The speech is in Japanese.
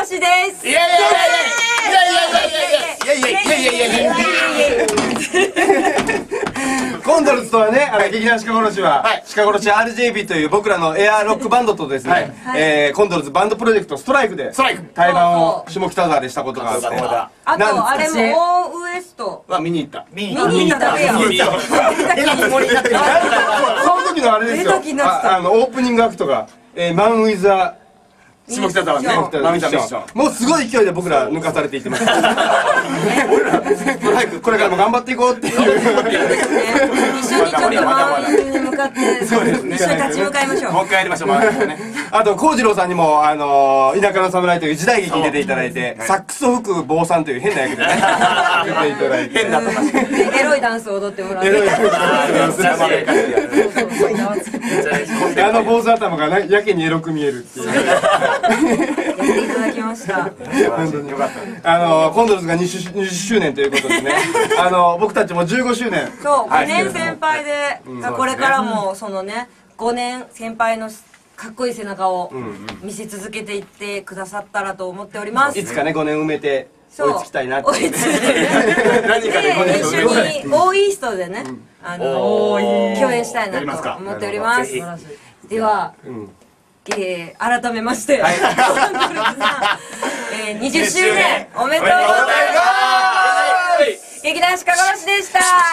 殺しです。 いやいやいやいやいやいやいやいやいやいやいやいやコンドルズとはね、劇団鹿殺しは鹿殺し RJB という僕らのエアロックバンドとですね、コンドルズバンドプロジェクトストライクで対バンを下北沢でしたことがあって、 あとあれもオーウエストは見に行った。 見に行っただけやん。 変なつもりになってる。 その時のあれですよ、オープニングアクトがマン・ウィザ下北沢ね。 もうすごい勢いで僕ら抜かされていってます。これからも頑張っていこうっていう。 一緒にちょっとマンに向かって一緒に立ち向かいましょう。 もう一回やりましょう。 あと幸次郎さんにも田舎の侍という時代劇に出ていただいて、サックスを吹く坊さんという変な役でね出ていただいて、 変だった。 エロいダンスを踊ってもらって、 坊主頭がやけにエロく見えるっていう。 やっていただきました。 本当によかった。コンドルズが20周年ということでね、僕たちも15周年。 そう、5年先輩で、これからもそのね、5年先輩のかっこいい背中を見せ続けていってくださったらと思っております。 いつかね、5年埋めて追いつきたいなって。 追いついて何かで5年一緒にオーイーストでね、共演したいなと思っております。では改めまして、20周年おめでとうございます。劇団鹿殺しでした。